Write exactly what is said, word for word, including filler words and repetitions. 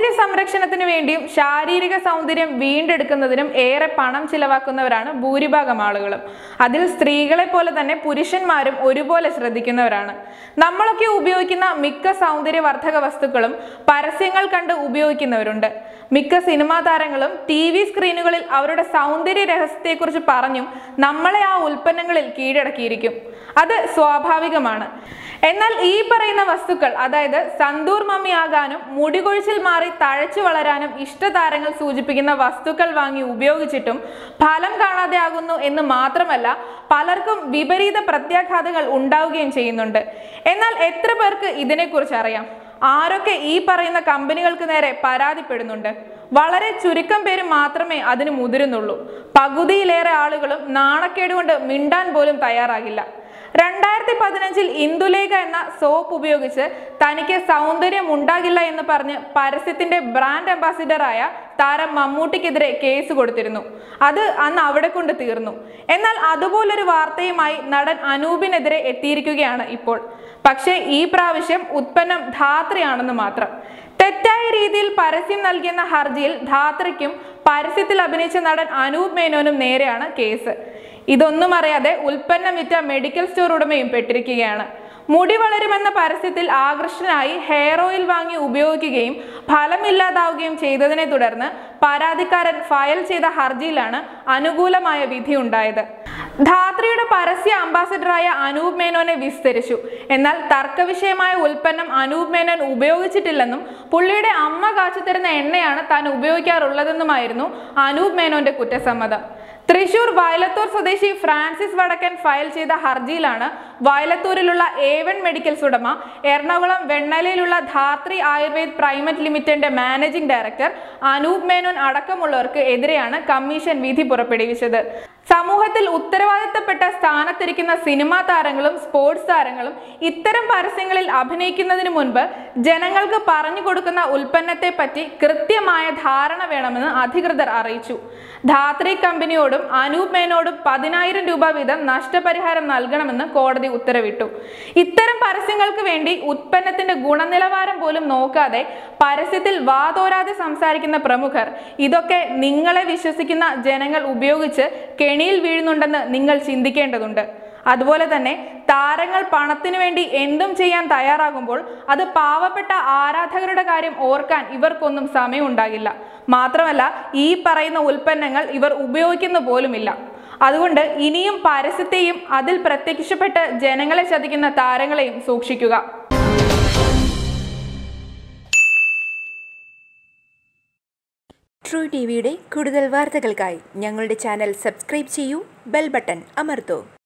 സൗന്ദര്യ സംരക്ഷണത്തിന് വേണ്ടിയും ശാരീരിക സൗന്ദര്യം വീണ്ടെടുക്കുന്നതിനും ഏറെ പണം ചിലവാക്കുന്നവരാണ് ഭൂരിഭാഗം ആളുകളും. അതിൽ സ്ത്രീകളെ പോലെ തന്നെ പുരുഷന്മാരും ഒരുപോലെ ശ്രദ്ധിക്കുന്നവരാണ്. നമ്മളൊക്കെ ഉപയോഗിക്കുന്ന മിക്ക സൗന്ദര്യവർദ്ധക വസ്തുക്കളും പരസ്യങ്ങൾ കണ്ട് ഉപയോഗിക്കുന്നവരുണ്ട്. മിക്ക സിനിമാ താരങ്ങളും ടി വി സ്ക്രീനുകളിൽ അവരുടെ സൗന്ദര്യ രഹസ്യത്തെക്കുറിച്ച് പറഞ്ഞും നമ്മളെ ആ ഉൽപ്പന്നങ്ങളിൽ കീഴടക്കിയിരിക്കും. അത് സ്വാഭാവികമാണ്. എന്നാൽ ഈ പറയുന്ന വസ്തുക്കൾ, അതായത് സന്തൂർ മമ്മിയാകാനും മുടികൊഴിച്ചിൽ മാറി തഴച്ചു വളരാനും ഇഷ്ടതാരങ്ങൾ സൂചിപ്പിക്കുന്ന വസ്തുക്കൾ വാങ്ങി ഉപയോഗിച്ചിട്ടും ഫലം കാണാതെ ആകുന്നു എന്ന് മാത്രമല്ല, പലർക്കും വിപരീത പ്രത്യാഘാതങ്ങൾ ഉണ്ടാവുകയും ചെയ്യുന്നുണ്ട്. എന്നാൽ എത്ര പേർക്ക് ഇതിനെക്കുറിച്ച് അറിയാം? ആരൊക്കെ ഈ പറയുന്ന കമ്പനികൾക്ക് നേരെ പരാതിപ്പെടുന്നുണ്ട്? വളരെ ചുരുക്കം പേര് മാത്രമേ അതിന് മുതിരുന്നുള്ളൂ. പകുതിയിലേറെ ആളുകളും നാണക്കേട് കൊണ്ട് മിണ്ടാൻ പോലും തയ്യാറാകില്ല. രണ്ടായിരത്തി പതിനഞ്ചിൽ ഇന്ദുലേഖ എന്ന സോപ്പ് ഉപയോഗിച്ച് തനിക്ക് സൗന്ദര്യം ഉണ്ടാകില്ല എന്ന് പറഞ്ഞ് പരസ്യത്തിന്റെ ബ്രാൻഡ് അംബാസിഡറായ താരം മമ്മൂട്ടിക്കെതിരെ കേസ് കൊടുത്തിരുന്നു. അത് അന്ന് അവിടെ കൊണ്ട് തീർന്നു. എന്നാൽ അതുപോലൊരു വാർത്തയുമായി നടൻ അനൂപിനെതിരെ എത്തിയിരിക്കുകയാണ് ഇപ്പോൾ. പക്ഷേ ഈ പ്രാവശ്യം ഉത്പന്നം ധാത്രിയാണെന്ന് മാത്രം. തെറ്റായ രീതിയിൽ പരസ്യം നൽകിയെന്ന ഹർജിയിൽ ധാത്രിക്കും പരസ്യത്തിൽ അഭിനയിച്ച നടൻ അനൂപ് മേനോനും നേരെയാണ് കേസ്. ഇതൊന്നും അറിയാതെ ഉൽപ്പന്നം വിറ്റ മെഡിക്കൽ സ്റ്റോർ ഉടമയും പെട്ടിരിക്കുകയാണ്. മുടി വളരുമെന്ന പരസ്യത്തിൽ ആകർഷകനായി ഹെയർ ഓയിൽ വാങ്ങി ഉപയോഗിക്കുകയും ഫലമില്ലാതാവുകയും ചെയ്തതിനെ തുടർന്ന് പരാതിക്കാരൻ ഫയൽ ചെയ്ത ഹർജിയിലാണ് അനുകൂലമായ വിധി ഉണ്ടായത്. ധാത്രിയുടെ പരസ്യ അംബാസിഡറായ അനൂപ് മേനോനെ വിസ്തരിച്ചു. എന്നാൽ തർക്കവിഷയമായ ഉൽപ്പന്നം അനൂപ് മേനോൻ ഉപയോഗിച്ചിട്ടില്ലെന്നും പുള്ളിയുടെ അമ്മ കാച്ചിത്തരുന്ന എണ്ണയാണ് താൻ ഉപയോഗിക്കാറുള്ളതെന്നുമായിരുന്നു അനൂപ് മേനോന്റെ കുറ്റസമ്മതം. തൃശൂർ വയലത്തൂർ സ്വദേശി ഫ്രാൻസിസ് വടക്കൻ ഫയൽ ചെയ്ത ഹർജിയിലാണ് വയലത്തൂരിലുള്ള എ വൺ മെഡിക്കൽസ് ഉടമ എറണാകുളം വെണ്ണലയിലുള്ള ധാത്രി ആയുർവേദ് പ്രൈവറ്റ് ലിമിറ്റഡിന്റെ മാനേജിംഗ് ഡയറക്ടർ അനൂപ് മേനോൻ അടക്കമുള്ളവർക്ക് എതിരെയാണ് കമ്മീഷൻ വിധി പുറപ്പെടുവിച്ചത്. സമൂഹത്തിൽ ഉത്തരവാദിത്തപ്പെട്ട സ്ഥാനത്തിരിക്കുന്ന സിനിമാ താരങ്ങളും സ്പോർട്സ് താരങ്ങളും ഇത്തരം പരസ്യങ്ങളിൽ അഭിനയിക്കുന്നതിന് മുൻപ് ജനങ്ങൾക്ക് പറഞ്ഞു കൊടുക്കുന്ന ഉൽപ്പന്നത്തെ പറ്റി കൃത്യമായ ധാരണ വേണമെന്ന് അധികൃതർ അറിയിച്ചു. ധാത്രി കമ്പനിയോടും അനൂപ് മേനോടും പതിനായിരം രൂപ വീതം നഷ്ടപരിഹാരം നൽകണമെന്ന് കോടതി ഉത്തരവിട്ടു. ഇത്തരം പരസ്യങ്ങൾക്ക് വേണ്ടി ഉൽപ്പന്നത്തിന്റെ ഗുണനിലവാരം പോലും നോക്കാതെ പരസ്യത്തിൽ വാതോരാതെ സംസാരിക്കുന്ന പ്രമുഖർ ഇതൊക്കെ നിങ്ങളെ വിശ്വസിക്കുന്ന ജനങ്ങൾ ഉപയോഗിച്ച് കെണിയിൽ വീഴുന്നുണ്ടെന്ന് നിങ്ങൾ ചിന്തിക്കേണ്ടതുണ്ട്. അതുപോലെ തന്നെ താരങ്ങൾ പണത്തിനു വേണ്ടി എന്തും ചെയ്യാൻ തയ്യാറാകുമ്പോൾ അത് പാവപ്പെട്ട ആരാധകരുടെ കാര്യം ഓർക്കാൻ ഇവർക്കൊന്നും സമയമുണ്ടാകില്ല. മാത്രമല്ല, ഈ പറയുന്ന ഉൽപ്പന്നങ്ങൾ ഇവർ ഉപയോഗിക്കുന്ന പോലുമില്ല. അതുകൊണ്ട് ഇനിയും പരസ്യത്തെയും അതിൽ പ്രത്യക്ഷപ്പെട്ട് ജനങ്ങളെ ചതിക്കുന്ന താരങ്ങളെയും സൂക്ഷിക്കുക. ട്രൂ ടിവിയുടെ കൂടുതൽ വാർത്തകൾക്കായി ഞങ്ങളുടെ ചാനൽ സബ്സ്ക്രൈബ് ചെയ്യൂ, ബെൽ ബട്ടൺ അമർത്തൂ.